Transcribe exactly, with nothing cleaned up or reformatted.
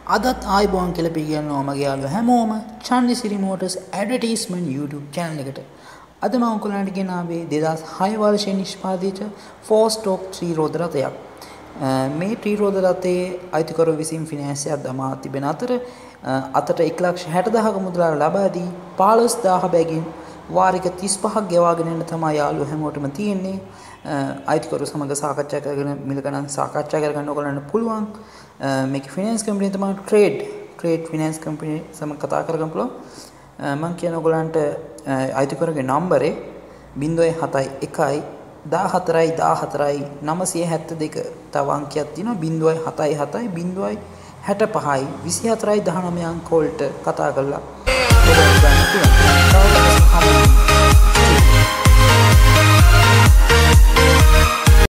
අදත් ආයිබෝන් කියලා පිළිගන්නවා මගේ යාළුවෝ හැමෝම Chandisiri motors advertisement YouTube channel එකට. අද මම ඔයගොල්ලන්ට ගෙනාවේ දෙදාස් හය වර්ෂයේ නිෂ්පාදිත four stroke three රෝද රථයක්. මේ three රෝද රථයේ අයිතිකරු විසින් ෆිනෑන්ස් එකක් දමා තිබෙන අතර අතට එක ලක්ෂ හැට දහක මුදල් ලබා දී පහළොස් දහස් බැගින් වාරික තිස් පහක් ගෙවාගෙන යන තමයි යාළුවෝ හැමෝටම තියෙන්නේ. අයිතිකරු සමග සාකච්ඡා කරගෙන මිල ගණන් සාකච්ඡා කරගන්න ඔයගොල්ලන්ට පුළුවන්. මේක ෆිනෑන්ස් කම්පැනි තමයි ට්‍රේඩ් ට්‍රේඩ් ෆිනෑන්ස් කම්පැනි සමග කතා කරගන්න පුළුවන්. මම කියන ඔයගොල්ලන්ට අයිතිකරුගේ නම්බරේ zero seven one one දාහතරයි දාහතරයි නවසිය හැත්තෑ දෙක තව අංකයක් තියෙනවා zero seven seven zero හැට පහයි විසිහතරයි දහනවය අංක වලට කතා කරලා ඔයගොල්ලෝ ගන්න පුළුවන්.